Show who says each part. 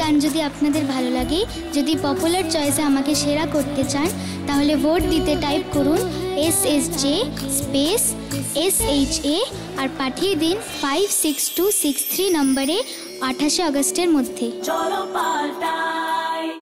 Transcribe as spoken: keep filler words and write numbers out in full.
Speaker 1: গান যদি আপনাদের ভালো লাগে, যদি পপুলার চয়েসে আমাকে সেরা করতে চান, তাহলে ভোট দিতে টাইপ করুন S S J space S H A R পাঠিয়ে দিন five six two six three নম্বরে আঠাশে আগস্টের মধ্যে। চলো পাল্টাই।